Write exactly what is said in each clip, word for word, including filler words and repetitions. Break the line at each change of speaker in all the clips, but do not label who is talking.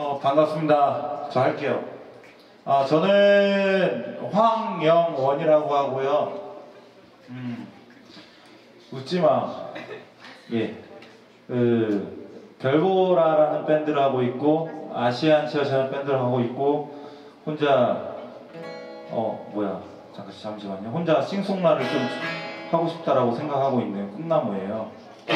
어, 반갑습니다. 저 할게요. 아, 저는 황영원이라고 하고요. 음, 웃지마. 예. 그, 별보라라는 밴드를 하고 있고, 아시안치어라는 밴드를 하고 있고, 혼자, 어, 뭐야. 잠깐, 잠시만요. 혼자 싱송라를 좀 하고 싶다라고 생각하고 있는 꿈나무예요.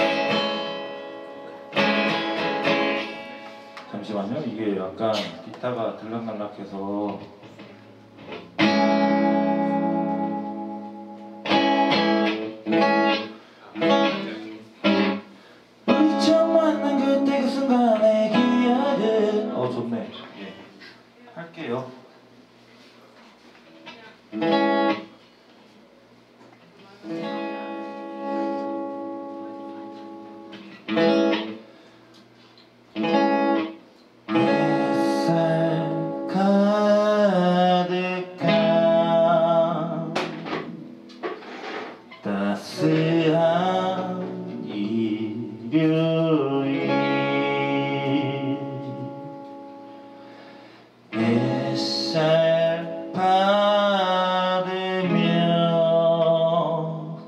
잠시만요. 이게 약간 기타가 들락날락해서 우리 처음 만난 그때 그 순간의 기억은 어 좋네. 예. 할게요. 따스한 일요일 햇살 받으며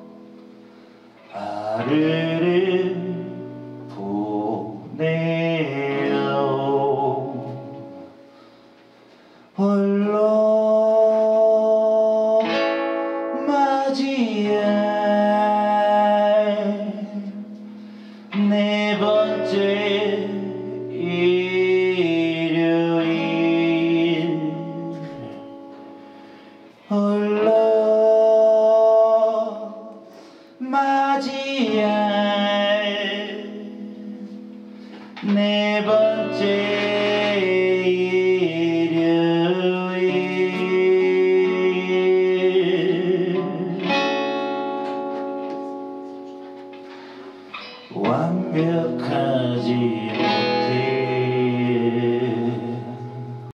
하루를 보내요. 홀로 맞이해 네 번째 일요일 홀로 맞이할 네 번째 일요일 완벽한